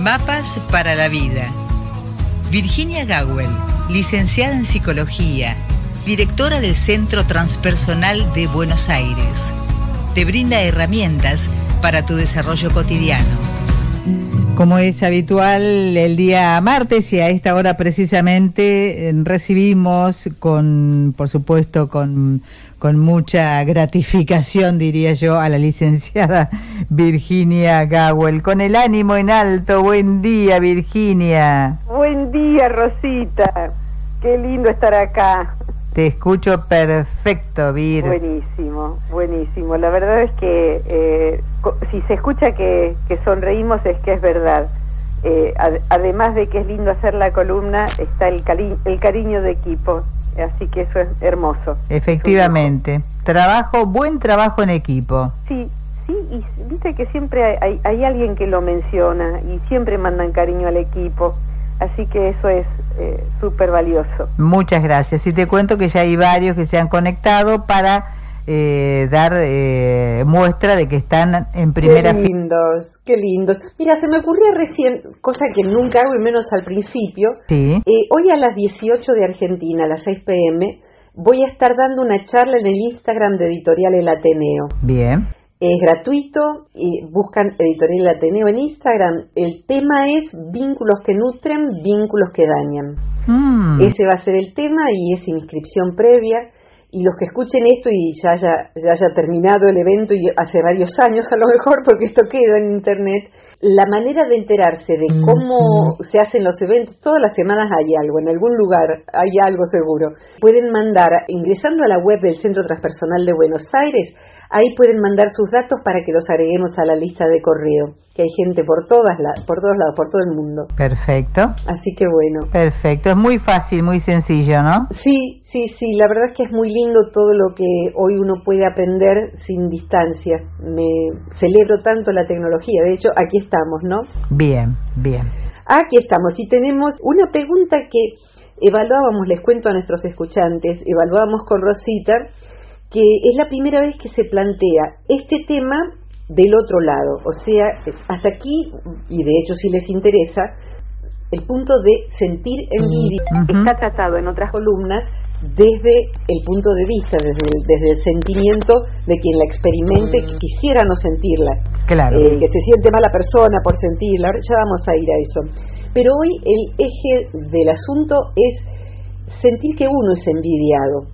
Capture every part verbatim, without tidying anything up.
Mapas para la vida. Virginia Gawel, licenciada en Psicología, directora del Centro Transpersonal de Buenos Aires, te brinda herramientas para tu desarrollo cotidiano. Como es habitual, el día martes y a esta hora precisamente recibimos con, por supuesto, con, con mucha gratificación, diría yo, a la licenciada Virginia Gawel. Con el ánimo en alto, buen día, Virginia. Buen día, Rosita. Qué lindo estar acá. Te escucho perfecto, Vir. Buenísimo, buenísimo. La verdad es que eh, si se escucha que, que sonreímos es que es verdad. Eh, ad, además de que es lindo hacer la columna, está el, cari el cariño de equipo. Así que eso es hermoso. Efectivamente. Trabajo, buen trabajo en equipo. Sí, sí, y viste que siempre hay, hay, hay alguien que lo menciona y siempre mandan cariño al equipo. Así que eso es eh, súper valioso. Muchas gracias. Y te cuento que ya hay varios que se han conectado para eh, dar eh, muestra de que están en primera fila. Qué lindos, qué lindos. Mira, se me ocurrió recién, cosa que nunca hago y menos al principio. Sí. Eh, hoy a las dieciocho de Argentina, a las seis pe eme, voy a estar dando una charla en el Instagram de Editorial El Ateneo. Bien. Es gratuito y buscan Editorial Ateneo en Instagram. El tema es vínculos que nutren, vínculos que dañan. Mm. Ese va a ser el tema y es inscripción previa. Y los que escuchen esto y ya haya, ya haya terminado el evento y hace varios años a lo mejor, porque esto queda en internet, la manera de enterarse de cómo se hacen los eventos, todas las semanas hay algo, en algún lugar hay algo seguro. Pueden mandar, ingresando a la web del Centro Transpersonal de Buenos Aires, ahí pueden mandar sus datos para que los agreguemos a la lista de correo, que hay gente por todas la, por todos lados, por todo el mundo. Perfecto. Así que bueno. Perfecto, es muy fácil, muy sencillo, ¿no? Sí, sí, sí, la verdad es que es muy lindo todo lo que hoy uno puede aprender sin distancia. Me celebro tanto la tecnología, de hecho aquí estamos, ¿no? Bien, bien. Aquí estamos y tenemos una pregunta que evaluábamos, les cuento a nuestros escuchantes, evaluábamos con Rosita, que es la primera vez que se plantea este tema del otro lado, o sea, hasta aquí, y de hecho si les interesa, el punto de sentir envidia uh-huh. está tratado en otras columnas desde el punto de vista, desde el, desde el sentimiento de quien la experimente, que quisiera no sentirla, claro. eh, que se siente mala persona por sentirla, ya vamos a ir a eso. Pero hoy el eje del asunto es sentir que uno es envidiado,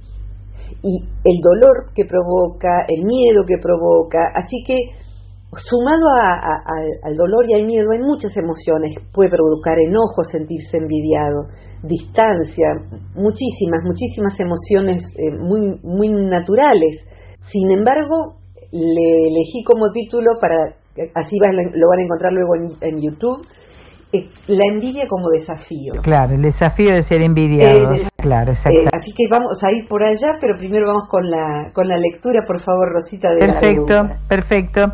y el dolor que provoca, el miedo que provoca, así que sumado a, a, a, al dolor y al miedo hay muchas emociones, puede provocar enojo, sentirse envidiado, distancia, muchísimas, muchísimas emociones eh, muy, muy naturales. Sin embargo, le elegí como título, para así van, lo van a encontrar luego en, en YouTube, la envidia como desafío. Claro, el desafío de ser envidiados. Eh, claro, exacto. Eh, así que vamos a ir por allá, pero primero vamos con la con la lectura, por favor, Rosita. De perfecto, la perfecto.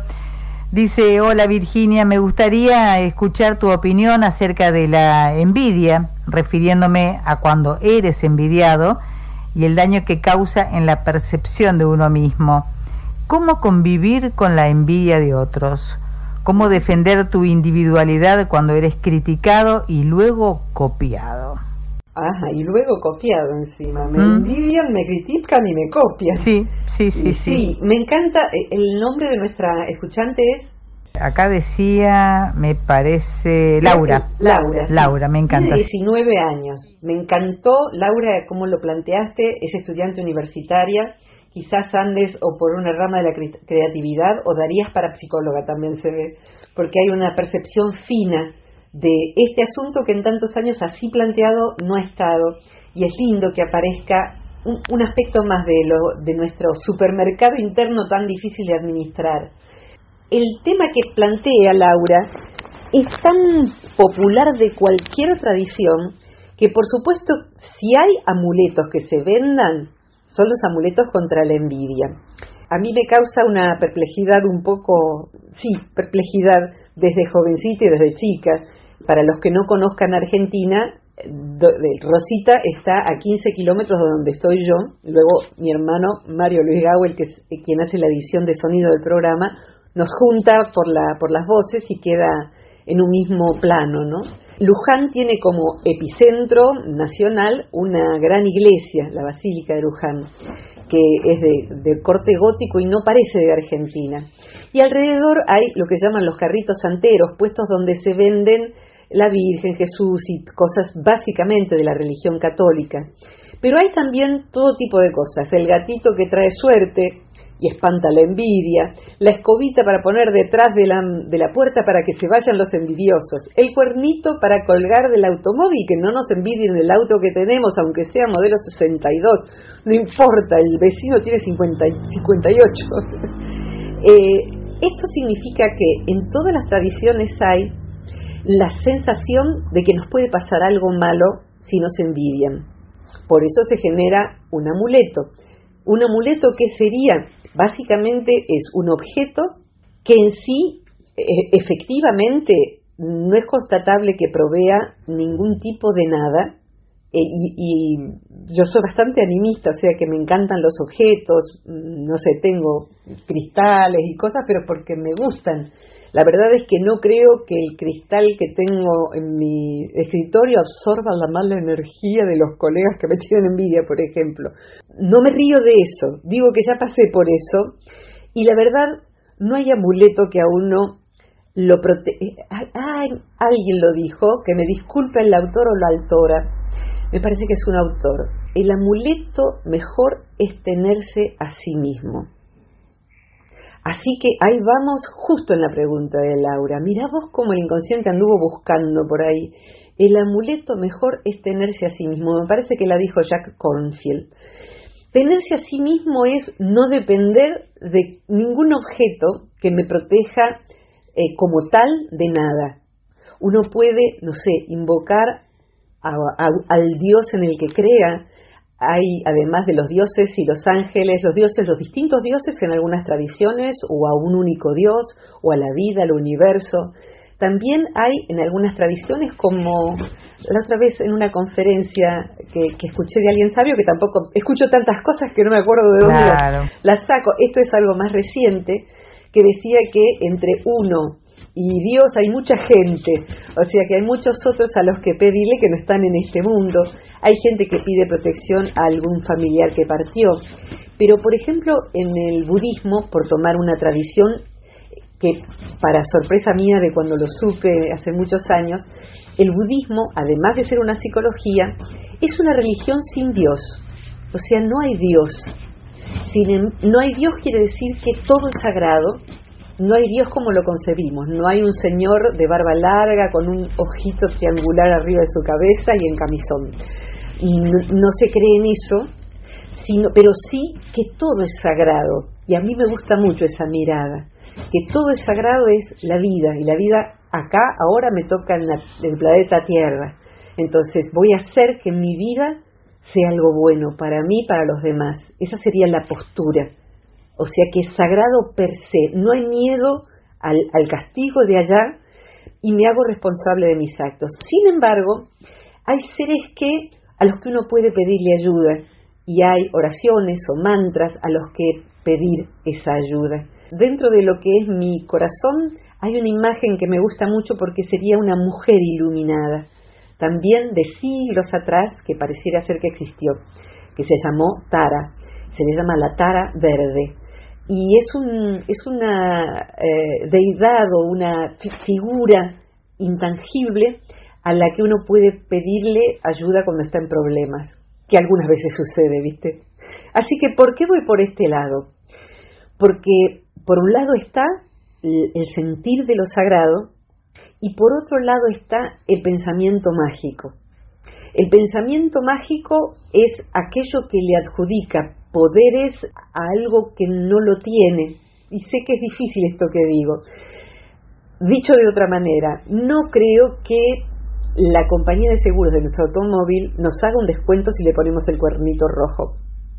Dice, hola Virginia, me gustaría escuchar tu opinión acerca de la envidia, refiriéndome a cuando eres envidiado y el daño que causa en la percepción de uno mismo. ¿Cómo convivir con la envidia de otros? ¿Cómo defender tu individualidad cuando eres criticado y luego copiado? Ajá, y luego copiado encima. Me ¿Mm? envidian, me critican y me copian. Sí, sí, sí, sí. Sí, me encanta. El nombre de nuestra escuchante es... Acá decía, me parece... Laura. Laura. Laura, me encanta. Tiene diecinueve años. Me encantó, Laura, cómo lo planteaste. Es estudiante universitaria. Quizás andes o por una rama de la cre creatividad o darías para psicóloga, también se ve, porque hay una percepción fina de este asunto que en tantos años así planteado no ha estado, y es lindo que aparezca un, un aspecto más de, lo, de nuestro supermercado interno tan difícil de administrar. El tema que plantea Laura es tan popular de cualquier tradición que, por supuesto, si hay amuletos que se vendan, son los amuletos contra la envidia. A mí me causa una perplejidad un poco, sí, perplejidad desde jovencita y desde chica. Para los que no conozcan Argentina, Rosita está a quince kilómetros de donde estoy yo. Luego mi hermano Mario Luis Gawel, que es quien hace la edición de sonido del programa, nos junta por la por las voces y queda en un mismo plano, ¿no? Luján tiene como epicentro nacional una gran iglesia, la Basílica de Luján, que es de, de corte gótico y no parece de Argentina. Y alrededor hay lo que llaman los carritos santeros, puestos donde se venden la Virgen, Jesús y cosas básicamente de la religión católica. Pero hay también todo tipo de cosas, el gatito que trae suerte y espanta la envidia, la escobita para poner detrás de la, de la puerta para que se vayan los envidiosos, el cuernito para colgar del automóvil, que no nos envidien el auto que tenemos, aunque sea modelo sesenta y dos, no importa, el vecino tiene cincuenta, cincuenta y ocho. eh, esto significa que en todas las tradiciones hay la sensación de que nos puede pasar algo malo si nos envidian. Por eso se genera un amuleto. Un amuleto que sería, básicamente, es un objeto que en sí, e- efectivamente, no es constatable que provea ningún tipo de nada. Eh, y, y yo soy bastante animista, o sea que me encantan los objetos, no sé, tengo cristales y cosas, pero porque me gustan. La verdad es que no creo que el cristal que tengo en mi escritorio absorba la mala energía de los colegas que me tienen envidia, por ejemplo. No me río de eso, digo que ya pasé por eso, y la verdad, no hay amuleto que a uno lo proteja. Ah, alguien lo dijo, que me disculpe el autor o la autora, me parece que es un autor. El amuleto mejor es tenerse a sí mismo. Así que ahí vamos justo en la pregunta de Laura. Mirá vos cómo el inconsciente anduvo buscando por ahí. El amuleto mejor es tenerse a sí mismo. Me parece que la dijo Jack Kornfield. Tenerse a sí mismo es no depender de ningún objeto que me proteja eh, como tal de nada. Uno puede, no sé, invocar a, a, al Dios en el que crea. Hay, además de los dioses y los ángeles, los dioses, los distintos dioses en algunas tradiciones, o a un único Dios, o a la vida, al universo. También hay en algunas tradiciones, como la otra vez en una conferencia que, que escuché de alguien sabio, que tampoco escucho tantas cosas que no me acuerdo de dónde claro. las, las saco. Esto es algo más reciente, que decía que entre uno y Dios hay mucha gente, o sea que hay muchos otros a los que pedirle que no están en este mundo. Hay gente que pide protección a algún familiar que partió, pero por ejemplo en el budismo, por tomar una tradición que para sorpresa mía de cuando lo supe hace muchos años, el budismo, además de ser una psicología, es una religión sin Dios, o sea, no hay Dios. Sin, no hay Dios quiere decir que todo es sagrado. No hay Dios como lo concebimos, no hay un señor de barba larga con un ojito triangular arriba de su cabeza y en camisón. No, no se cree en eso, sino, pero sí que todo es sagrado, y a mí me gusta mucho esa mirada, que todo es sagrado es la vida, y la vida acá ahora me toca en, la, en el planeta Tierra, entonces voy a hacer que mi vida sea algo bueno para mí y para los demás. Esa sería la postura. O sea que es sagrado per se, no hay miedo al, al castigo de allá y me hago responsable de mis actos. Sin embargo, hay seres que a los que uno puede pedirle ayuda y hay oraciones o mantras a los que pedir esa ayuda. Dentro de lo que es mi corazón hay una imagen que me gusta mucho porque sería una mujer iluminada, también de siglos atrás, que pareciera ser que existió, que se llamó Tara, se le llama la Tara Verde. Y es, un, es una eh, deidad o una fi- figura intangible a la que uno puede pedirle ayuda cuando está en problemas, que algunas veces sucede, ¿viste? Así que, ¿por qué voy por este lado? Porque por un lado está el, el sentir de lo sagrado y por otro lado está el pensamiento mágico. El pensamiento mágico es aquello que le adjudica poderes a algo que no lo tiene, y sé que es difícil esto que digo. Dicho de otra manera, no creo que la compañía de seguros de nuestro automóvil nos haga un descuento si le ponemos el cuernito rojo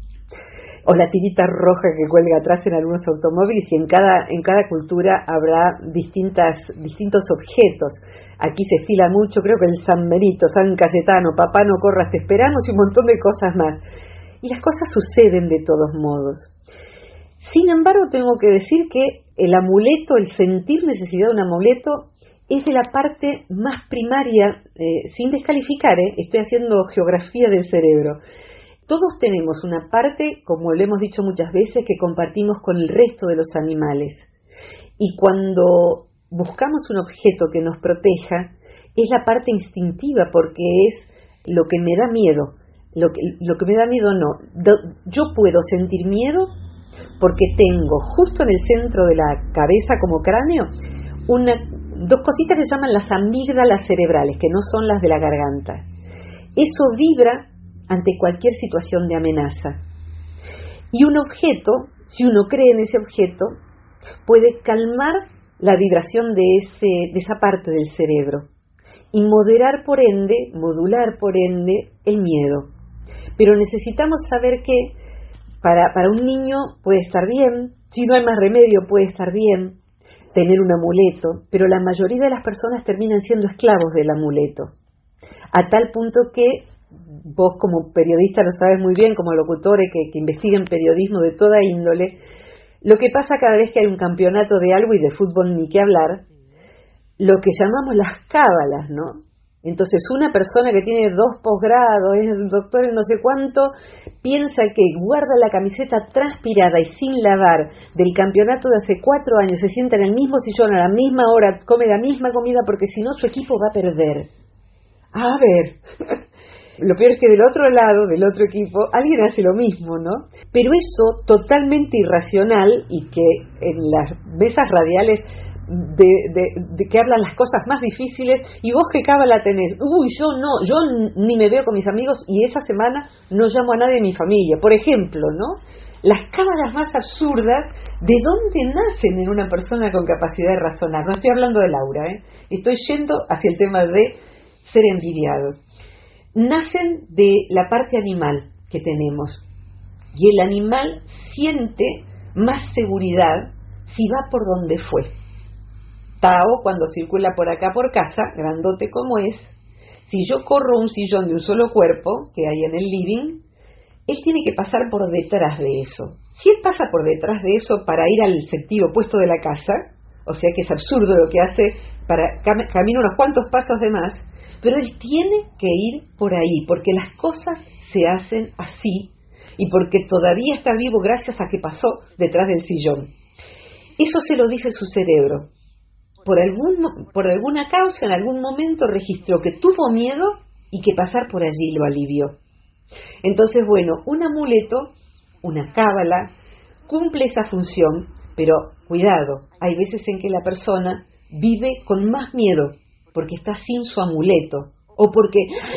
o la tirita roja que cuelga atrás en algunos automóviles, y en cada en cada cultura habrá distintas distintos objetos. Aquí se estila mucho, creo que el San Benito, San Cayetano, papá no corras te esperamos, y un montón de cosas más. Y las cosas suceden de todos modos. Sin embargo, tengo que decir que el amuleto, el sentir necesidad de un amuleto, es de la parte más primaria, eh, sin descalificar, ¿eh? Estoy haciendo geografía del cerebro. Todos tenemos una parte, como lo hemos dicho muchas veces, que compartimos con el resto de los animales. Y cuando buscamos un objeto que nos proteja, es la parte instintiva, porque es lo que me da miedo. Lo que, lo que me da miedo no. Yo puedo sentir miedo porque tengo justo en el centro de la cabeza como cráneo una, dos cositas que se llaman las amígdalas cerebrales, que no son las de la garganta. Eso vibra ante cualquier situación de amenaza. Y un objeto, si uno cree en ese objeto, puede calmar la vibración de, ese, de esa parte del cerebro y moderar por ende, modular por ende, el miedo. Pero necesitamos saber que para, para un niño puede estar bien, si no hay más remedio puede estar bien tener un amuleto, pero la mayoría de las personas terminan siendo esclavos del amuleto, a tal punto que vos como periodista lo sabes muy bien, como locutores que, que investiguen periodismo de toda índole, lo que pasa cada vez que hay un campeonato de algo, y de fútbol ni qué hablar, lo que llamamos las cábalas, ¿no? Entonces una persona que tiene dos posgrados, es doctor en no sé cuánto, piensa que guarda la camiseta transpirada y sin lavar del campeonato de hace cuatro años, se sienta en el mismo sillón a la misma hora, come la misma comida porque si no su equipo va a perder. A ver, lo peor es que del otro lado, del otro equipo, alguien hace lo mismo, ¿no? Pero eso totalmente irracional, y que en las mesas radiales De, de, de que hablan las cosas más difíciles, y vos qué cábala tenés, uy, yo no, yo ni me veo con mis amigos y esa semana no llamo a nadie de mi familia, por ejemplo, ¿no? Las cábalas más absurdas, ¿de dónde nacen en una persona con capacidad de razonar? No estoy hablando de Laura, ¿eh? Estoy yendo hacia el tema de ser envidiados. Nacen de la parte animal que tenemos, y el animal siente más seguridad si va por donde fue. Tao, cuando circula por acá por casa, grandote como es, si yo corro un sillón de un solo cuerpo que hay en el living, él tiene que pasar por detrás de eso. Si él pasa por detrás de eso para ir al sentido opuesto de la casa, o sea que es absurdo lo que hace, para cam- camina unos cuantos pasos de más, pero él tiene que ir por ahí, porque las cosas se hacen así, y porque todavía está vivo gracias a que pasó detrás del sillón. Eso se lo dice su cerebro. Por, algún, por alguna causa, en algún momento registró que tuvo miedo y que pasar por allí lo alivió. Entonces, bueno, un amuleto, una cábala, cumple esa función, pero cuidado, hay veces en que la persona vive con más miedo porque está sin su amuleto, o porque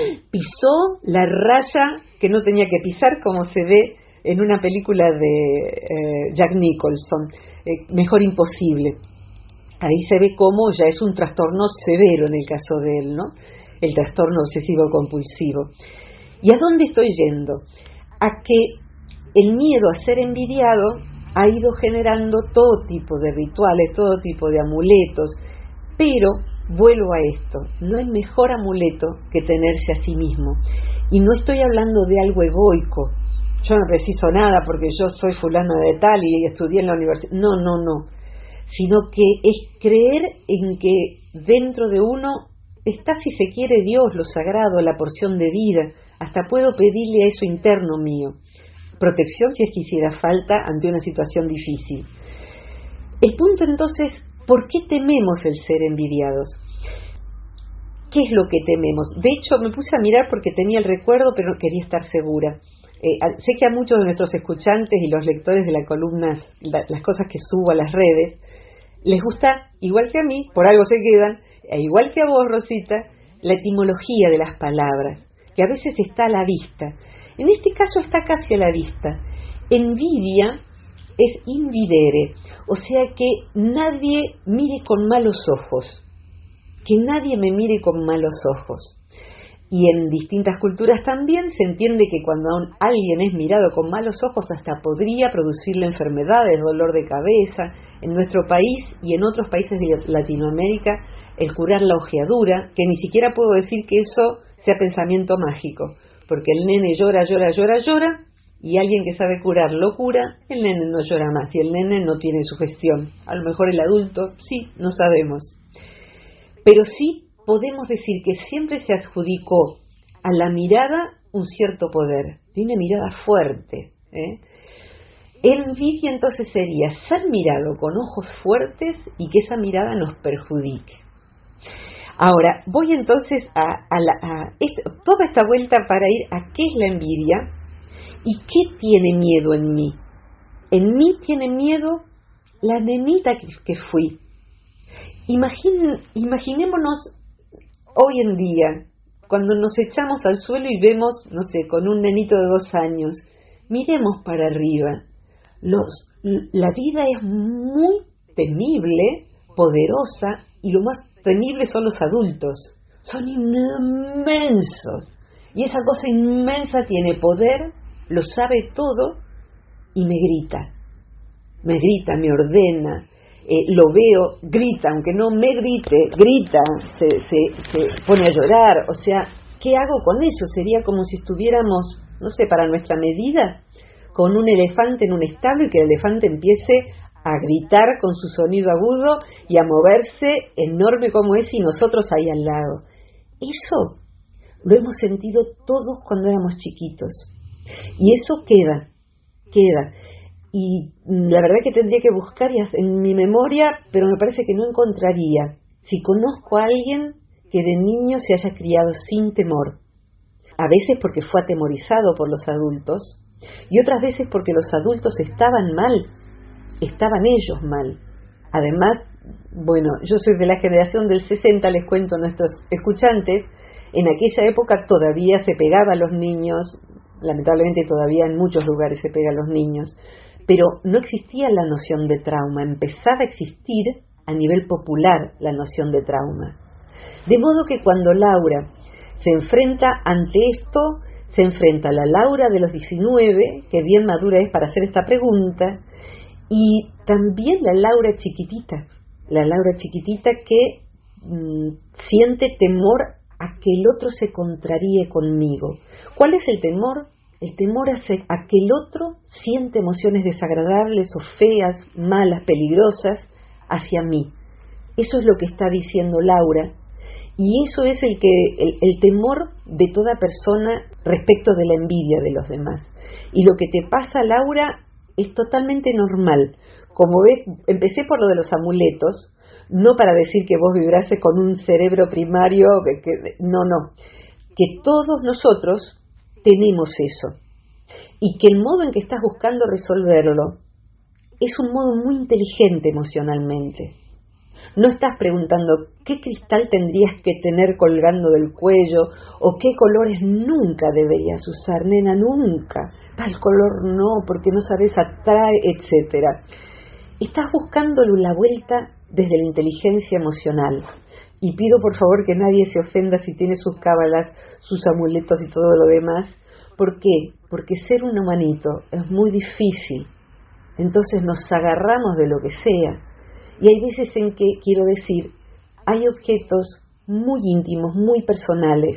pisó la raya que no tenía que pisar, como se ve en una película de eh, Jack Nicholson, eh, Mejor Imposible. Ahí se ve cómo ya es un trastorno severo en el caso de él, ¿no? El trastorno obsesivo-compulsivo. ¿Y a dónde estoy yendo? A que el miedo a ser envidiado ha ido generando todo tipo de rituales, todo tipo de amuletos, pero vuelvo a esto, no hay mejor amuleto que tenerse a sí mismo. Y no estoy hablando de algo egoico, yo no preciso nada porque yo soy fulano de tal y estudié en la universidad, no, no, no, sino que es creer en que dentro de uno está, si se quiere, Dios, lo sagrado, la porción de vida, hasta puedo pedirle a eso interno mío, protección si es que hiciera falta ante una situación difícil. El punto entonces, ¿por qué tememos el ser envidiados? ¿Qué es lo que tememos? De hecho, me puse a mirar porque tenía el recuerdo, pero no quería estar segura. Eh, sé que a muchos de nuestros escuchantes y los lectores de las columnas, la, las cosas que subo a las redes, les gusta, igual que a mí, por algo se quedan, e igual que a vos, Rosita, la etimología de las palabras, que a veces está a la vista. En este caso está casi a la vista. Envidia es invidere, o sea que nadie mire con malos ojos, que nadie me mire con malos ojos. Y en distintas culturas también se entiende que cuando alguien es mirado con malos ojos hasta podría producirle enfermedades, dolor de cabeza. En nuestro país y en otros países de Latinoamérica, el curar la ojeadura, que ni siquiera puedo decir que eso sea pensamiento mágico, porque el nene llora, llora, llora, llora, y alguien que sabe curar lo cura, el nene no llora más y el nene no tiene sugestión. A lo mejor el adulto sí, no sabemos. pero sí podemos decir que siempre se adjudicó a la mirada un cierto poder, tiene mirada fuerte, ¿eh? Envidia entonces sería ser mirado con ojos fuertes y que esa mirada nos perjudique. Ahora, voy entonces a, a, la, a esto, toda esta vuelta para ir a qué es la envidia y qué tiene miedo en mí. En mí tiene miedo la nenita que, que fui. Imagin, imaginémonos hoy en día, cuando nos echamos al suelo y vemos, no sé, con un nenito de dos años, miremos para arriba. Los, la vida es muy temible, poderosa, y lo más temible son los adultos. Son inmensos. Y esa cosa inmensa tiene poder, lo sabe todo, y me grita. Me grita, me ordena, eh, lo veo, grita, aunque no me grite, grita, se, se, se pone a llorar. O sea, ¿qué hago con eso? Sería como si estuviéramos, no sé, para nuestra medida, con un elefante en un establo y que el elefante empiece a gritar con su sonido agudo y a moverse enorme como es y nosotros ahí al lado. Eso lo hemos sentido todos cuando éramos chiquitos. Y eso queda, queda. Y la verdad que tendría que buscar en mi memoria, pero me parece que no encontraría. Si conozco a alguien que de niño se haya criado sin temor, a veces porque fue atemorizado por los adultos, y otras veces porque los adultos estaban mal, estaban ellos mal. Además, bueno, yo soy de la generación del sesenta, les cuento a nuestros escuchantes, en aquella época todavía se pegaba a los niños, lamentablemente todavía en muchos lugares se pega a los niños, pero no existía la noción de trauma, empezaba a existir a nivel popular la noción de trauma. De modo que cuando Laura se enfrenta ante esto, se enfrenta a la Laura de los diecinueve, que bien madura es para hacer esta pregunta, y también la Laura chiquitita, la Laura chiquitita que mmm, siente temor a que el otro se contraríe conmigo. ¿Cuál es el temor? El temor a, se, a que el otro siente emociones desagradables o feas, malas, peligrosas hacia mí. Eso es lo que está diciendo Laura. Y eso es el, que, el, el temor de toda persona respecto de la envidia de los demás. Y lo que te pasa, Laura, es totalmente normal. Como ves, empecé por lo de los amuletos, no para decir que vos vibrase con un cerebro primario, que, que, no, no, que todos nosotros tenemos eso. Y que el modo en que estás buscando resolverlo es un modo muy inteligente emocionalmente. No estás preguntando qué cristal tendrías que tener colgando del cuello o qué colores nunca deberías usar, nena, nunca. Tal color no, porque no sabes, atrae, etcétera. Estás buscando la vuelta desde la inteligencia emocional. Y pido por favor que nadie se ofenda si tiene sus cábalas, sus amuletos y todo lo demás. ¿Por qué? Porque ser un humanito es muy difícil. Entonces nos agarramos de lo que sea. Y hay veces en que, quiero decir, hay objetos muy íntimos, muy personales,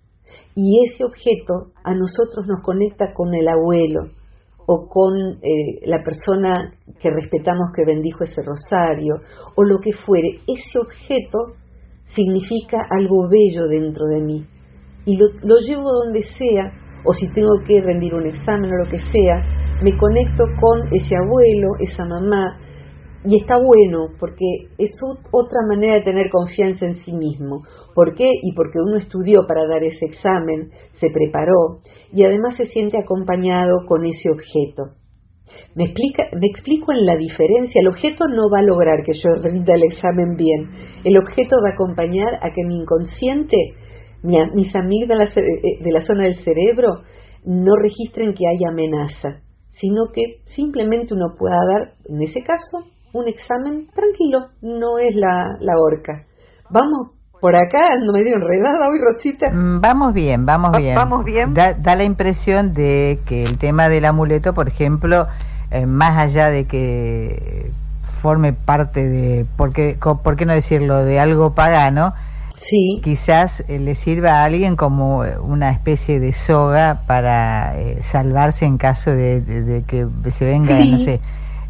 y ese objeto a nosotros nos conecta con el abuelo o con eh, la persona que respetamos que bendijo ese rosario o lo que fuere. Ese objeto significa algo bello dentro de mí y lo, lo llevo donde sea, o si tengo que rendir un examen o lo que sea, me conecto con ese abuelo, esa mamá. Y está bueno, porque es otra manera de tener confianza en sí mismo. ¿Por qué? Y porque uno estudió para dar ese examen, se preparó, y además se siente acompañado con ese objeto. ¿Me, explica, me explico en la diferencia? El objeto no va a lograr que yo rinda el examen bien. El objeto va a acompañar a que mi inconsciente, mi, mis amígdalas de la zona del cerebro, no registren que hay amenaza, sino que simplemente uno pueda dar, en ese caso, un examen tranquilo, no es la, la horca. Vamos por acá, ando medio enredada hoy, Rosita. Vamos bien, vamos bien. Vamos bien. Da, da la impresión de que el tema del amuleto, por ejemplo, eh, más allá de que forme parte de, ¿por qué, por qué no decirlo?, de algo pagano, sí, quizás eh, le sirva a alguien como una especie de soga para eh, salvarse en caso de, de, de que se venga, sí, no sé,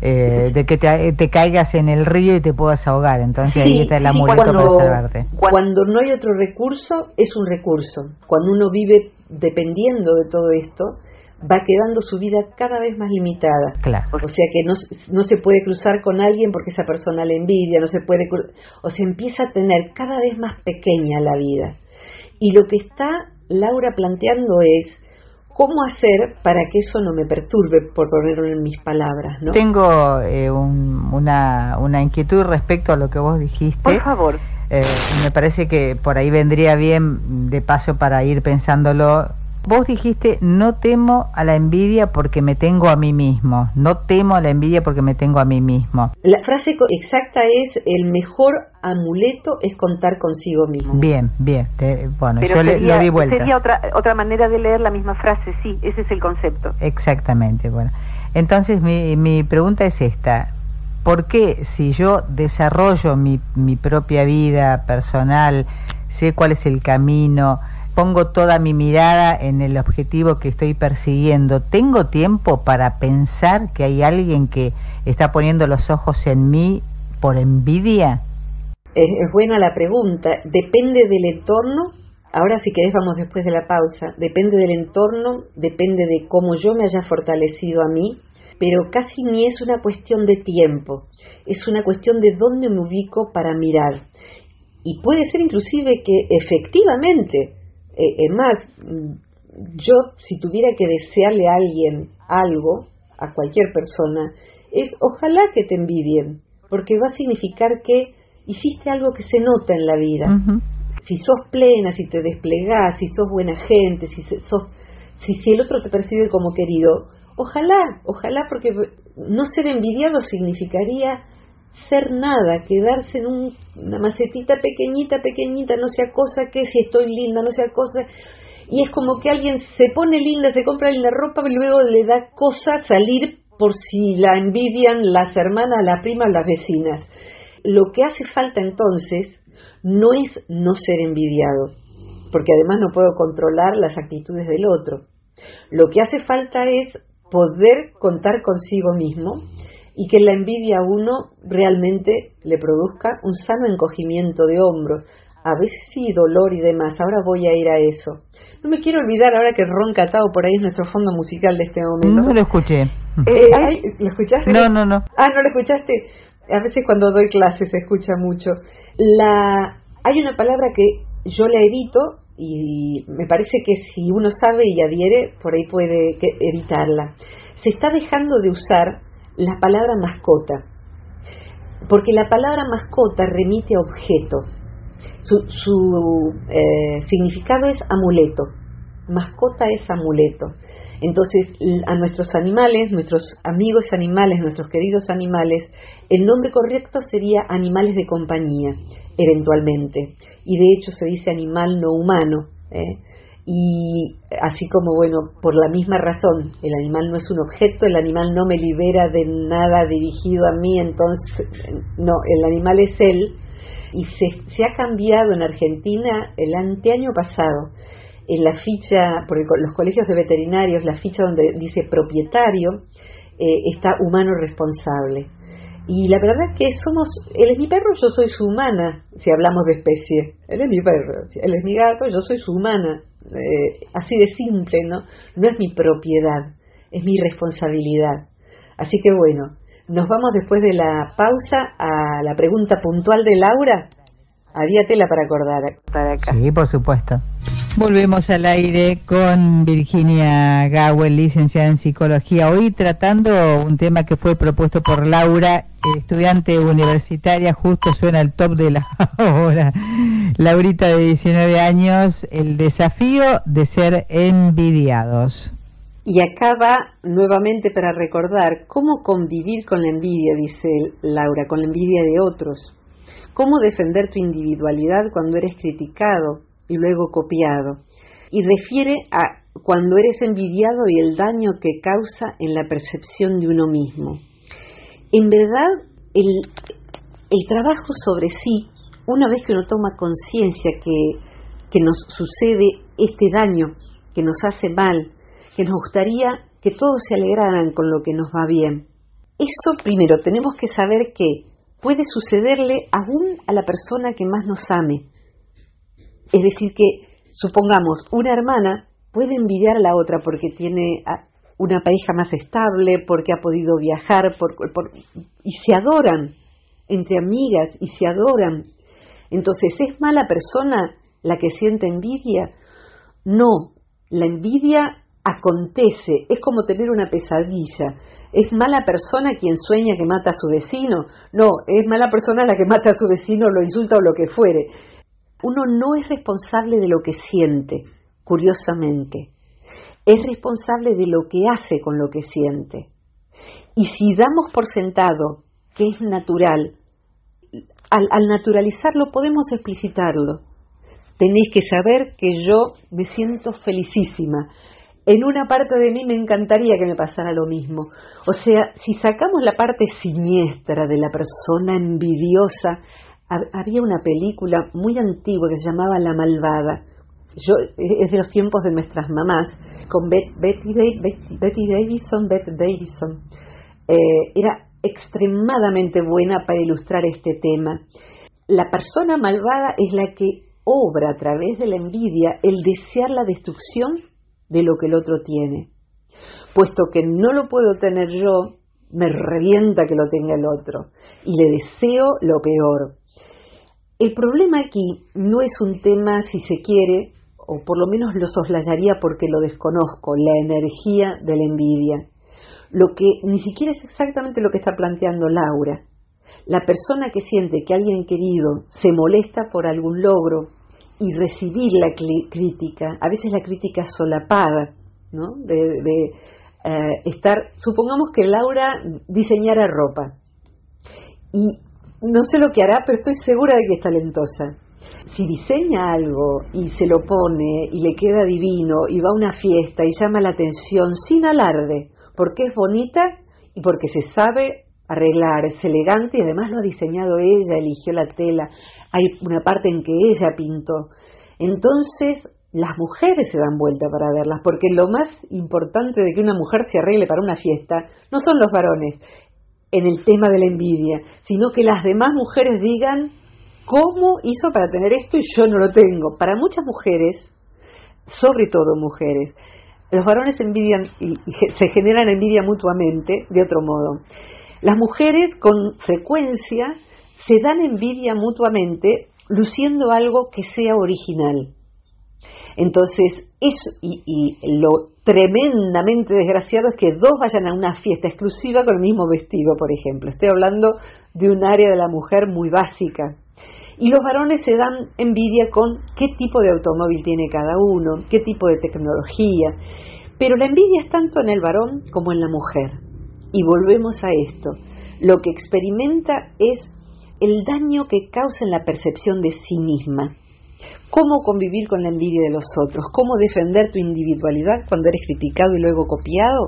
eh, de que te, te caigas en el río y te puedas ahogar. Entonces sí, ahí está el sí, amuleto cuando, para salvarte. Cuando no hay otro recurso, es un recurso. Cuando uno vive dependiendo de todo esto, va quedando su vida cada vez más limitada. Claro. O sea que no, no se puede cruzar con alguien porque esa persona le envidia, no se puede, o sea, empieza a tener cada vez más pequeña la vida. Y lo que está Laura planteando es cómo hacer para que eso no me perturbe, por ponerlo en mis palabras, ¿no? Tengo eh, un, una, una inquietud respecto a lo que vos dijiste. Por favor. Eh, me parece que por ahí vendría bien, de paso, para ir pensándolo. Vos dijiste, no temo a la envidia porque me tengo a mí mismo. No temo a la envidia porque me tengo a mí mismo. La frase exacta es, el mejor amuleto es contar consigo mismo. Bien, bien. Te, bueno, Pero yo sería, le, le di vueltas. Sería otra, otra manera de leer la misma frase, sí, ese es el concepto. Exactamente, bueno. Entonces mi, mi pregunta es esta. ¿Por qué si yo desarrollo mi, mi propia vida personal, sé cuál es el camino, pongo toda mi mirada en el objetivo que estoy persiguiendo, tengo tiempo para pensar que hay alguien que está poniendo los ojos en mí por envidia? Es, es buena la pregunta. Depende del entorno. Ahora, si querés, vamos después de la pausa. Depende del entorno, depende de cómo yo me haya fortalecido a mí, pero casi ni es una cuestión de tiempo, es una cuestión de dónde me ubico para mirar. Y puede ser inclusive que efectivamente, eh, es más, yo si tuviera que desearle a alguien algo, a cualquier persona, es ojalá que te envidien, porque va a significar que hiciste algo que se nota en la vida. Uh-huh. Si sos plena, si te desplegás, si sos buena gente, si sos, si, si el otro te percibe como querido, ojalá, ojalá, porque no ser envidiado significaría ser nada, quedarse en un, una macetita pequeñita, pequeñita, no sea cosa que si estoy linda, no sea cosa, y es como que alguien se pone linda, se compra linda ropa, y luego le da cosa salir por si la envidian las hermanas, las primas, las vecinas. Lo que hace falta entonces no es no ser envidiado, porque además no puedo controlar las actitudes del otro. Lo que hace falta es poder contar consigo mismo y que la envidia a uno realmente le produzca un sano encogimiento de hombros, a veces sí, dolor y demás. Ahora voy a ir a eso. No me quiero olvidar, ahora que Ron Catao por ahí es nuestro fondo musical de este momento. No lo escuché. Eh, ay, ¿lo escuchaste? No, no, no. Ah, ¿no lo escuchaste? A veces cuando doy clases se escucha mucho. La, hay una palabra que yo la evito y me parece que si uno sabe y adhiere, por ahí puede evitarla. Se está dejando de usar la palabra mascota, porque la palabra mascota remite a objeto. Su, su eh, significado es amuleto. Mascota es amuleto. Entonces, a nuestros animales, nuestros amigos animales, nuestros queridos animales, el nombre correcto sería animales de compañía, eventualmente. Y de hecho se dice animal no humano. ¿eh? Y así como, bueno, por la misma razón, el animal no es un objeto, el animal no me libera de nada dirigido a mí, entonces, no, el animal es él. Y se, se ha cambiado en Argentina el anteaño pasado. En la ficha, por los colegios de veterinarios, la ficha donde dice propietario, eh, está humano responsable. Y la verdad es que somos, él es mi perro, yo soy su humana, si hablamos de especie. Él es mi perro, él es mi gato, yo soy su humana. Eh, así de simple, ¿no? No es mi propiedad, es mi responsabilidad. Así que bueno, nos vamos después de la pausa a la pregunta puntual de Laura. Había tela para acordar para acá. Sí, por supuesto. Volvemos al aire con Virginia Gawel, licenciada en Psicología. Hoy tratando un tema que fue propuesto por Laura, estudiante universitaria, justo suena el top de la hora. Laurita, de diecinueve años, el desafío de ser envidiados. Y acá va nuevamente para recordar cómo convivir con la envidia, dice Laura, con la envidia de otros. Cómo defender tu individualidad cuando eres criticado y luego copiado. Y refiere a cuando eres envidiado y el daño que causa en la percepción de uno mismo. En verdad, el, el trabajo sobre sí, una vez que uno toma conciencia que, que nos sucede este daño, que nos hace mal, que nos gustaría que todos se alegraran con lo que nos va bien, eso primero tenemos que saber que puede sucederle aún a la persona que más nos ame. Es decir, que supongamos una hermana puede envidiar a la otra porque tiene una pareja más estable, porque ha podido viajar, por, por, y se adoran entre amigas y se adoran. Entonces, ¿es mala persona la que siente envidia? No, la envidia acontece, es como tener una pesadilla. ¿Es mala persona quien sueña que mata a su vecino? No, es mala persona la que mata a su vecino, lo insulta o lo que fuere. Uno no es responsable de lo que siente, curiosamente. Es responsable de lo que hace con lo que siente. Y si damos por sentado que es natural, al, al naturalizarlo podemos explicitarlo. Tenéis que saber que yo me siento felicísima. En una parte de mí me encantaría que me pasara lo mismo. O sea, si sacamos la parte siniestra de la persona envidiosa, había una película muy antigua que se llamaba La Malvada. Yo, es de los tiempos de nuestras mamás, con Betty, Betty, Betty, Betty Davidson, Bette Davidson. Eh, era extremadamente buena para ilustrar este tema. La persona malvada es la que obra a través de la envidia el desear la destrucción de lo que el otro tiene. Puesto que no lo puedo tener yo, me revienta que lo tenga el otro y le deseo lo peor. El problema aquí no es un tema, si se quiere, o por lo menos lo soslayaría porque lo desconozco, la energía de la envidia. Lo que ni siquiera es exactamente lo que está planteando Laura. La persona que siente que alguien querido se molesta por algún logro y recibir la crítica, a veces la crítica solapada, ¿no? De, de eh, estar, supongamos que Laura diseñara ropa y no sé lo que hará, pero estoy segura de que es talentosa. Si diseña algo y se lo pone y le queda divino y va a una fiesta y llama la atención sin alarde, porque es bonita y porque se sabe arreglar, es elegante y además lo ha diseñado ella, eligió la tela, hay una parte en que ella pintó. Entonces las mujeres se dan vuelta para verlas, porque lo más importante de que una mujer se arregle para una fiesta no son los varones en el tema de la envidia, sino que las demás mujeres digan cómo hizo para tener esto y yo no lo tengo. Para muchas mujeres, sobre todo mujeres, los varones envidian y, y se generan envidia mutuamente de otro modo. Las mujeres con frecuencia se dan envidia mutuamente luciendo algo que sea original. Entonces, eso, y, y lo tremendamente desgraciado es que dos vayan a una fiesta exclusiva con el mismo vestido, por ejemplo. Estoy hablando de un área de la mujer muy básica. Y los varones se dan envidia con qué tipo de automóvil tiene cada uno, qué tipo de tecnología. Pero la envidia es tanto en el varón como en la mujer. Y volvemos a esto. Lo que experimenta es el daño que causa en la percepción de sí misma. Cómo convivir con la envidia de los otros, cómo defender tu individualidad cuando eres criticado y luego copiado.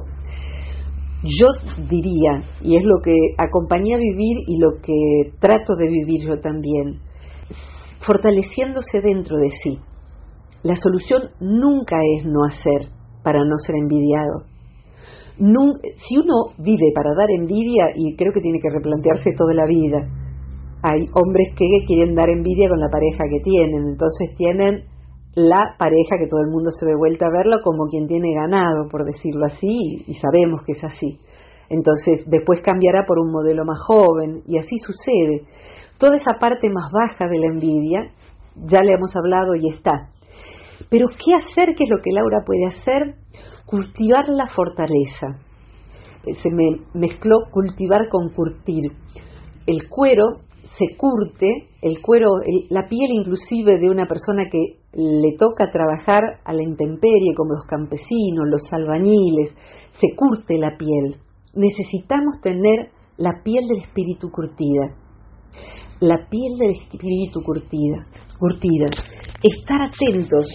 Yo diría, y es lo que acompañé a vivir y lo que trato de vivir yo también, fortaleciéndose dentro de sí. La solución nunca es no hacer para no ser envidiado. Nun- si uno vive para dar envidia, y creo que tiene que replantearse toda la vida, hay hombres que quieren dar envidia con la pareja que tienen, entonces tienen la pareja que todo el mundo se ve vuelta a verlo como quien tiene ganado, por decirlo así, y sabemos que es así. Entonces después cambiará por un modelo más joven, y así sucede. Toda esa parte más baja de la envidia, ya le hemos hablado y está. Pero ¿qué hacer? ¿Qué es lo que Laura puede hacer? Cultivar la fortaleza. Se me mezcló cultivar con curtir. El cuero se curte, el cuero, el, la piel inclusive de una persona que le toca trabajar a la intemperie, como los campesinos, los albañiles, se curte la piel. Necesitamos tener la piel del espíritu curtida. La piel del espíritu curtida, curtida. Estar atentos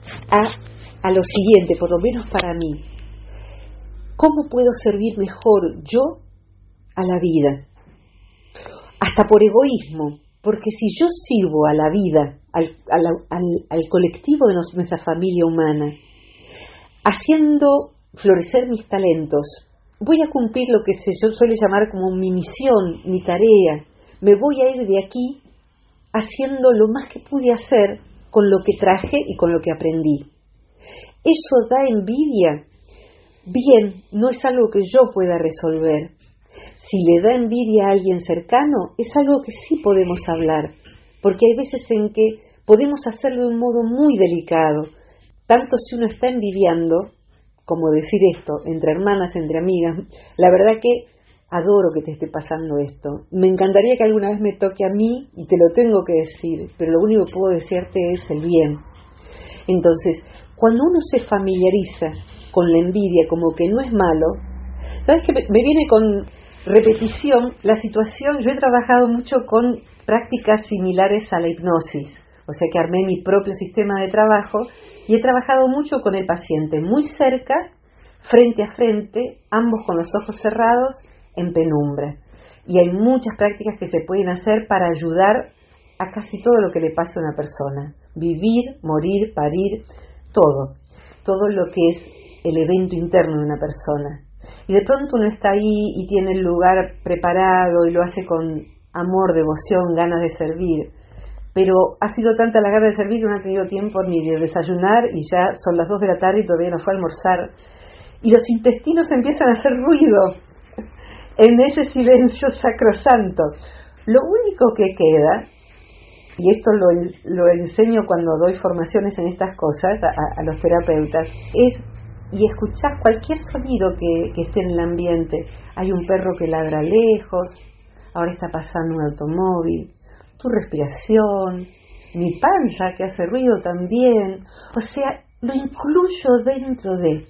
a, a lo siguiente, por lo menos para mí. ¿Cómo puedo servir mejor yo a la vida? Hasta por egoísmo, porque si yo sirvo a la vida, al, al, al, al colectivo de nuestra familia humana, haciendo florecer mis talentos voy a cumplir lo que se suele llamar como mi misión, mi tarea. Me voy a ir de aquí haciendo lo más que pude hacer con lo que traje y con lo que aprendí. ¿Eso da envidia? Bien, no es algo que yo pueda resolver. Si le da envidia a alguien cercano, es algo que sí podemos hablar, porque hay veces en que podemos hacerlo de un modo muy delicado, tanto si uno está envidiando, como decir esto, entre hermanas, entre amigas. La verdad que adoro que te esté pasando esto. Me encantaría que alguna vez me toque a mí y te lo tengo que decir, pero lo único que puedo desearte es el bien. Entonces, cuando uno se familiariza con la envidia como que no es malo, ¿sabes qué? Me viene con repetición la situación. Yo he trabajado mucho con prácticas similares a la hipnosis, o sea que armé mi propio sistema de trabajo y he trabajado mucho con el paciente, muy cerca, frente a frente, ambos con los ojos cerrados, en penumbra. Y hay muchas prácticas que se pueden hacer para ayudar a casi todo lo que le pasa a una persona. Vivir, morir, parir, todo. Todo lo que es el evento interno de una persona. Y de pronto uno está ahí y tiene el lugar preparado y lo hace con amor, devoción, ganas de servir. Pero ha sido tanta la gana de servir que no ha tenido tiempo ni de desayunar y ya son las dos de la tarde y todavía no fue a almorzar. Y los intestinos empiezan a hacer ruido en ese silencio sacrosanto. Lo único que queda, y esto lo, lo enseño cuando doy formaciones en estas cosas a, a los terapeutas, es y escuchar cualquier sonido que, que esté en el ambiente. Hay un perro que ladra lejos, ahora está pasando un automóvil, tu respiración, mi panza que hace ruido también. O sea, lo incluyo dentro de.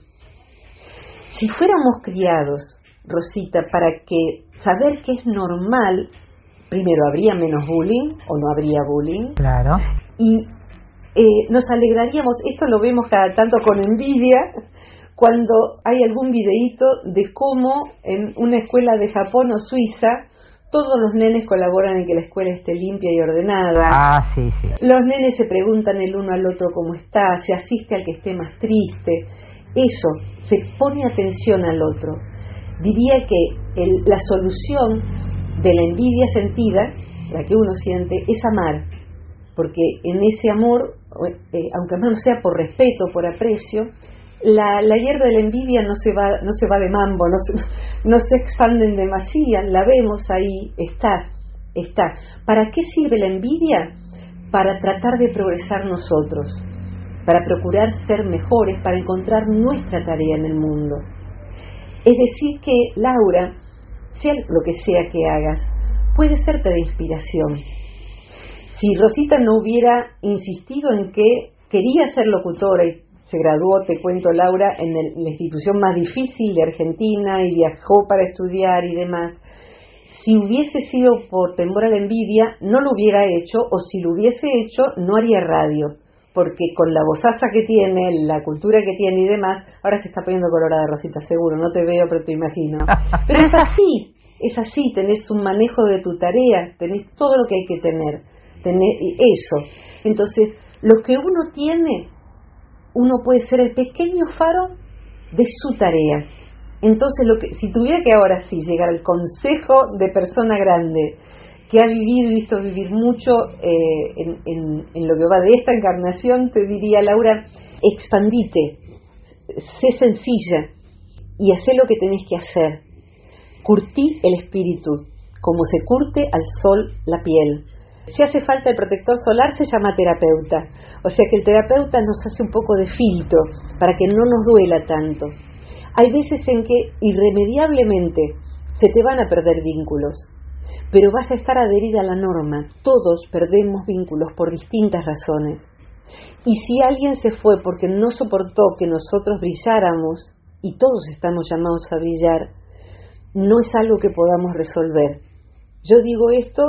Si fuéramos criados, Rosita, para que saber que es normal, primero habría menos bullying o no habría bullying. Claro. Y eh, nos alegraríamos, esto lo vemos cada tanto con envidia, cuando hay algún videíto de cómo en una escuela de Japón o Suiza todos los nenes colaboran en que la escuela esté limpia y ordenada. Ah, sí, sí. Los nenes se preguntan el uno al otro cómo está, se asiste al que esté más triste. Eso, se pone atención al otro. Diría que el, la solución de la envidia sentida, la que uno siente, es amar. Porque en ese amor, eh, aunque no sea por respeto, por aprecio, la, la hierba de la envidia no se va, no se va de mambo, no se, no se expande en demasía, la vemos ahí, está, está. ¿Para qué sirve la envidia? Para tratar de progresar nosotros, para procurar ser mejores, para encontrar nuestra tarea en el mundo. Es decir que, Laura, sea lo que sea que hagas, puede serte de inspiración. Si Rosita no hubiera insistido en que quería ser locutora y se graduó, te cuento, Laura, en, el, en la institución más difícil de Argentina y viajó para estudiar y demás, si hubiese sido por temor a la envidia, no lo hubiera hecho, o si lo hubiese hecho, no haría radio, porque con la vozaza que tiene, la cultura que tiene y demás, ahora se está poniendo colorada, Rosita, seguro, no te veo, pero te imagino. Pero es así, es así, tenés un manejo de tu tarea, tenés todo lo que hay que tener, tenés eso. Entonces, lo que uno tiene, uno puede ser el pequeño faro de su tarea. Entonces, lo que, si tuviera que ahora sí llegar al consejo de persona grande, que ha vivido y visto vivir mucho eh, en, en, en lo que va de esta encarnación, te diría, Laura, expandite, sé sencilla y hacé lo que tenés que hacer. Curtí el espíritu, como se curte al sol la piel. Si hace falta el protector solar, se llama terapeuta. O sea que el terapeuta nos hace un poco de filtro para que no nos duela tanto. Hay veces en que irremediablemente se te van a perder vínculos, pero vas a estar adherida a la norma. Todos perdemos vínculos por distintas razones. Y si alguien se fue porque no soportó que nosotros brilláramos, y todos estamos llamados a brillar, no es algo que podamos resolver. Yo digo esto,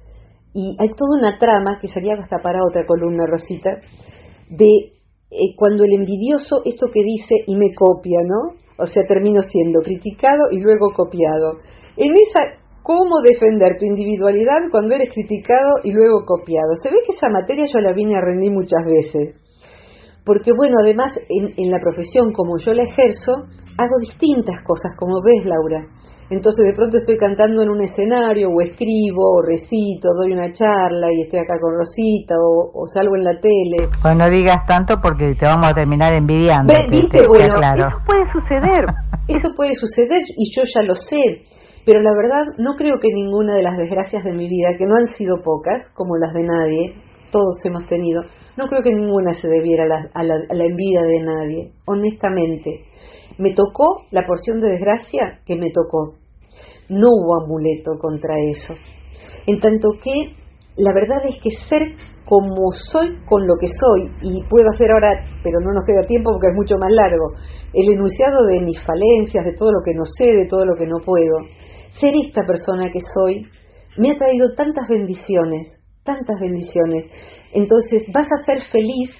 y hay toda una trama, que sería hasta para otra columna, Rosita, de eh, cuando el envidioso, esto que dice y me copia, ¿no? O sea, termino siendo criticado y luego copiado. En esa, ¿cómo defender tu individualidad cuando eres criticado y luego copiado? Se ve que esa materia yo la vine a rendir muchas veces, porque bueno, además en, en la profesión como yo la ejerzo, hago distintas cosas, como ves, Laura. Entonces de pronto estoy cantando en un escenario, o escribo, o recito, doy una charla y estoy acá con Rosita, o, o salgo en la tele. Pues no digas tanto porque te vamos a terminar envidiando. Ve, ¿viste? Bueno, claro. Eso puede suceder. Eso puede suceder y yo ya lo sé, pero la verdad no creo que ninguna de las desgracias de mi vida, que no han sido pocas, como las de nadie, todos hemos tenido, no creo que ninguna se debiera a la, a la, a la envidia de nadie, honestamente. Me tocó la porción de desgracia que me tocó. No hubo amuleto contra eso. En tanto que la verdad es que ser como soy con lo que soy, y puedo hacer ahora, pero no nos queda tiempo porque es mucho más largo, el enunciado de mis falencias, de todo lo que no sé, de todo lo que no puedo, ser esta persona que soy, me ha traído tantas bendiciones, tantas bendiciones. Entonces vas a ser feliz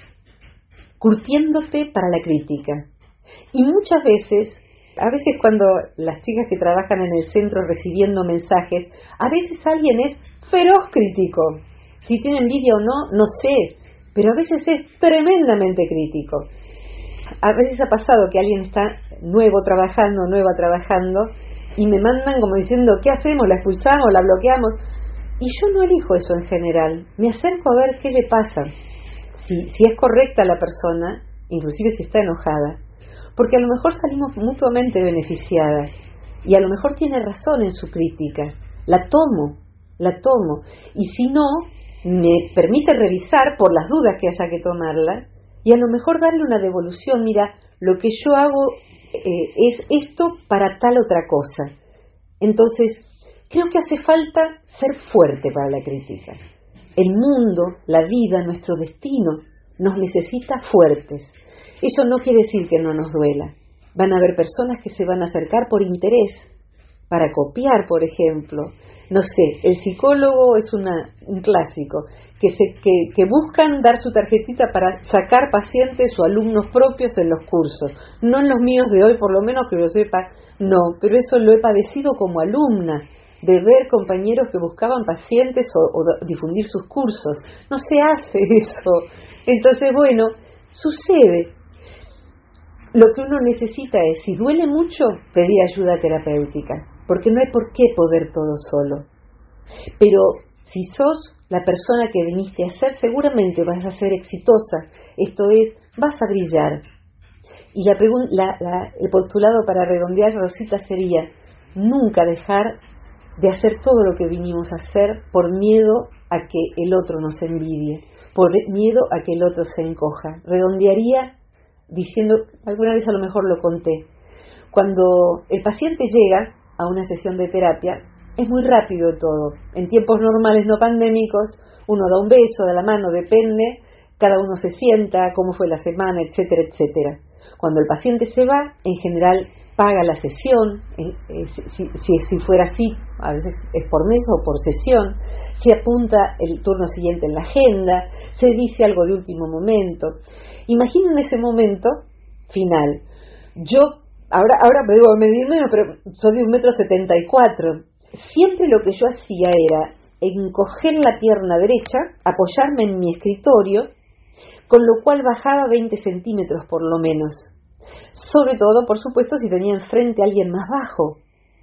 curtiéndote para la crítica. Y muchas veces, a veces cuando las chicas que trabajan en el centro recibiendo mensajes, a veces alguien es feroz crítico. Si tiene envidia o no, no sé, pero a veces es tremendamente crítico. A veces ha pasado que alguien está nuevo trabajando, nueva trabajando, y me mandan como diciendo, ¿qué hacemos? ¿La expulsamos? ¿La bloqueamos? Y yo no elijo eso en general. Me acerco a ver qué le pasa. Si, si es correcta la persona, inclusive si está enojada. Porque a lo mejor salimos mutuamente beneficiadas. Y a lo mejor tiene razón en su crítica. La tomo, la tomo. Y si no, me permite revisar por las dudas que haya que tomarla. Y a lo mejor darle una devolución. Mira, lo que yo hago eh, es esto para tal otra cosa. Entonces, creo que hace falta ser fuerte para la crítica. El mundo, la vida, nuestro destino, nos necesita fuertes. Eso no quiere decir que no nos duela. Van a haber personas que se van a acercar por interés, para copiar, por ejemplo. No sé, el psicólogo es una, un clásico, que, se, que, que buscan dar su tarjetita para sacar pacientes o alumnos propios en los cursos. No en los míos de hoy, por lo menos que lo sepa, no, pero eso lo he padecido como alumna, de ver compañeros que buscaban pacientes o, o difundir sus cursos. No se hace eso. Entonces, bueno, sucede. Lo que uno necesita es, si duele mucho, pedir ayuda terapéutica, porque no hay por qué poder todo solo. Pero si sos la persona que viniste a ser, seguramente vas a ser exitosa, esto es, vas a brillar. Y la pregun- la, la, el postulado para redondear, Rosita, sería nunca dejar de hacer todo lo que vinimos a hacer por miedo a que el otro nos envidie, por miedo a que el otro se encoja. Redondearía diciendo, alguna vez a lo mejor lo conté, cuando el paciente llega a una sesión de terapia, es muy rápido todo. En tiempos normales no pandémicos, uno da un beso, da la mano, depende, cada uno se sienta, cómo fue la semana, etcétera, etcétera. Cuando el paciente se va, en general paga la sesión, eh, eh, si, si, si fuera así, a veces es por mes o por sesión, se apunta el turno siguiente en la agenda, se dice algo de último momento. Imaginen ese momento final. Yo, ahora, ahora me debo medir menos, pero soy de un metro setenta y cuatro. Siempre lo que yo hacía era encoger la pierna derecha, apoyarme en mi escritorio, con lo cual bajaba veinte centímetros por lo menos. Sobre todo, por supuesto, si tenía enfrente a alguien más bajo.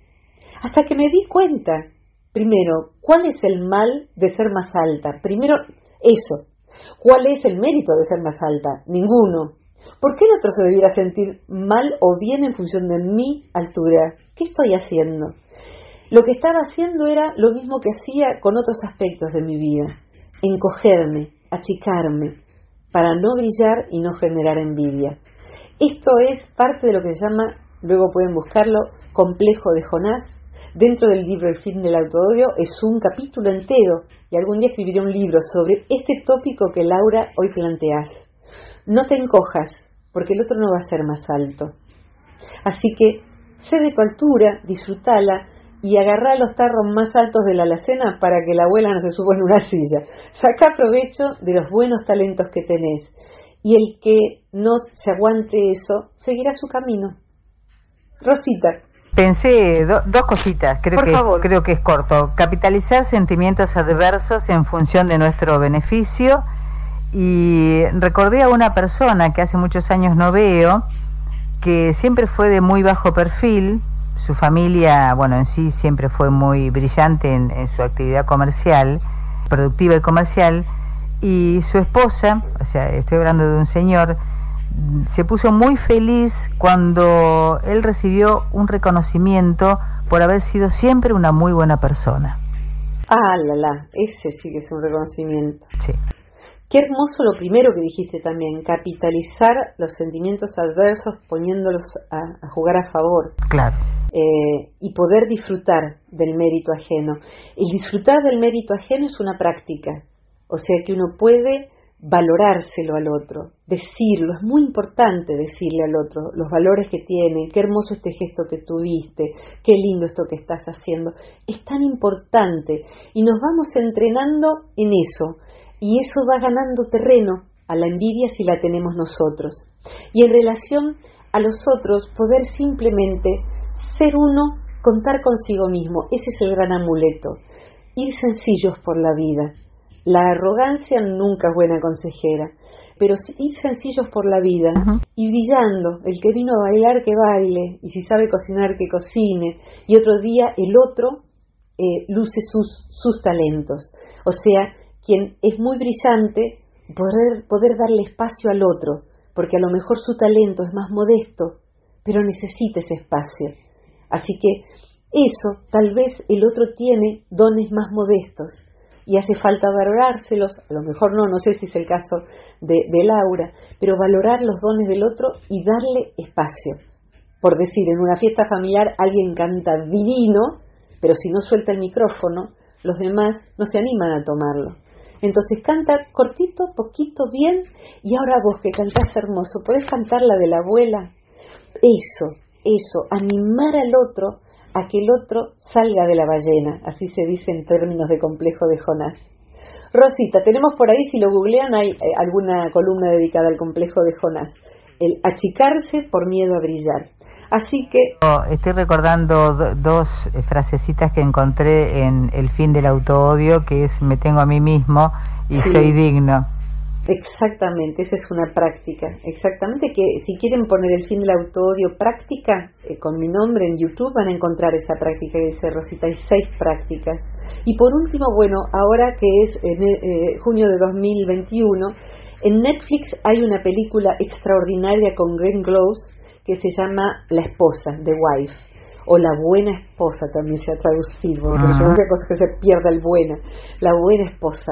Hasta que me di cuenta, primero, ¿cuál es el mal de ser más alta? Primero, eso. ¿Cuál es el mérito de ser más alta? Ninguno. ¿Por qué el otro se debiera sentir mal o bien en función de mi altura? ¿Qué estoy haciendo? Lo que estaba haciendo era lo mismo que hacía con otros aspectos de mi vida. Encogerme, achicarme, para no brillar y no generar envidia. Esto es parte de lo que se llama, luego pueden buscarlo, complejo de Jonás. Dentro del libro El fin del autoodio es un capítulo entero, y algún día escribiré un libro sobre este tópico que Laura hoy planteás. No te encojas, porque el otro no va a ser más alto. Así que, sé de tu altura, disfrutala, y agarrá los tarros más altos de la alacena para que la abuela no se suba en una silla. Sacá provecho de los buenos talentos que tenés. Y el que no se aguante eso, seguirá su camino. Rosita. Pensé do, dos cositas, creo Por que, favor. creo que es corto. Capitalizar sentimientos adversos en función de nuestro beneficio y recordé a una persona que hace muchos años no veo, que siempre fue de muy bajo perfil. Su familia, bueno, en sí siempre fue muy brillante en, en su actividad comercial, productiva y comercial, y su esposa, o sea, estoy hablando de un señor, se puso muy feliz cuando él recibió un reconocimiento por haber sido siempre una muy buena persona. Ah, la, la, ese sí que es un reconocimiento. Sí. Qué hermoso lo primero que dijiste también, capitalizar los sentimientos adversos poniéndolos a, a jugar a favor. Claro. Eh, y poder disfrutar del mérito ajeno. El disfrutar del mérito ajeno es una práctica, o sea que uno puede valorárselo al otro, decirlo, es muy importante decirle al otro los valores que tiene, qué hermoso este gesto que tuviste, qué lindo esto que estás haciendo, es tan importante y nos vamos entrenando en eso y eso va ganando terreno a la envidia si la tenemos nosotros y en relación a los otros poder simplemente ser uno, contar consigo mismo, ese es el gran amuleto, ir sencillos por la vida. La arrogancia nunca es buena consejera, pero ir sencillos por la vida uh-huh. y brillando, el que vino a bailar que baile, y si sabe cocinar que cocine, y otro día el otro eh, luce sus, sus talentos. O sea, quien es muy brillante, poder, poder darle espacio al otro, porque a lo mejor su talento es más modesto, pero necesita ese espacio. Así que eso, tal vez el otro tiene dones más modestos, y hace falta valorárselos, a lo mejor no, no sé si es el caso de, de Laura, pero valorar los dones del otro y darle espacio. Por decir, en una fiesta familiar alguien canta divino, pero si no suelta el micrófono, los demás no se animan a tomarlo. Entonces canta cortito, poquito, bien, y ahora vos que cantás hermoso, ¿podés cantar la de la abuela? Eso, eso, animar al otro a que el otro salga de la ballena, así se dice en términos de complejo de Jonás. Rosita, tenemos por ahí, si lo googlean, hay eh, alguna columna dedicada al complejo de Jonás, el achicarse por miedo a brillar. Así que... Estoy recordando do, dos frasecitas que encontré en El fin del autoodio, que es me tengo a mí mismo y sí. soy digno. Exactamente, esa es una práctica, exactamente, que si quieren poner El fin del autoodio práctica, eh, con mi nombre en YouTube van a encontrar esa práctica que dice Rosita, hay seis prácticas. Y por último, bueno, ahora que es en eh, junio de dos mil veintiuno, en Netflix hay una película extraordinaria con Glenn Close que se llama La esposa, The Wife, o La buena esposa también se ha traducido, porque uh-huh. no es cosa que se pierda el buena, La buena esposa.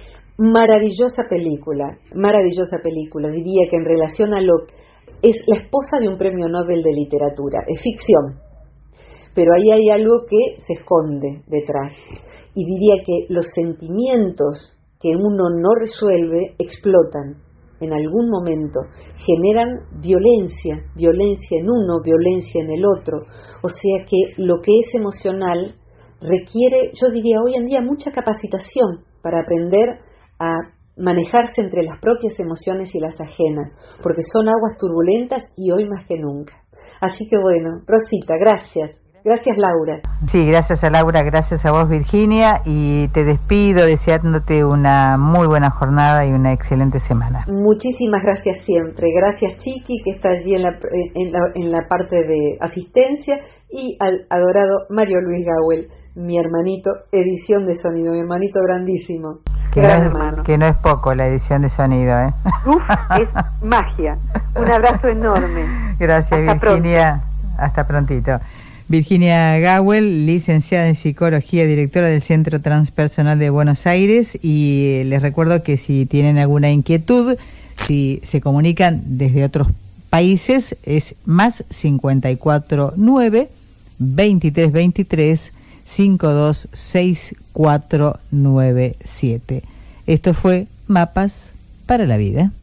Maravillosa película, maravillosa película, diría que en relación a lo es la esposa de un premio Nobel de literatura, es ficción, pero ahí hay algo que se esconde detrás, y diría que los sentimientos que uno no resuelve explotan en algún momento, generan violencia, violencia en uno, violencia en el otro, o sea que lo que es emocional requiere, yo diría hoy en día, mucha capacitación para aprender a manejarse entre las propias emociones y las ajenas, porque son aguas turbulentas y hoy más que nunca. Así que bueno, Rosita, gracias. Gracias, Laura. Sí, gracias a Laura, gracias a vos, Virginia, y te despido deseándote una muy buena jornada y una excelente semana. Muchísimas gracias siempre. Gracias, Chiqui, que está allí en la, en la, en la parte de asistencia, y al adorado Mario Luis Gawel, mi hermanito, edición de sonido, mi hermanito grandísimo. Que, Gran no es, hermano. que no es poco la edición de sonido, ¿eh? Uf, es magia. Un abrazo enorme. Gracias, Hasta Virginia. Pronto. Hasta prontito. Virginia Gawel, licenciada en Psicología, directora del Centro Transpersonal de Buenos Aires, y les recuerdo que si tienen alguna inquietud, si se comunican desde otros países, es más cincuenta y cuatro nueve, veintitrés veintitrés, cincuenta y dos sesenta y cuatro noventa y siete. Esto fue Mapas para la Vida.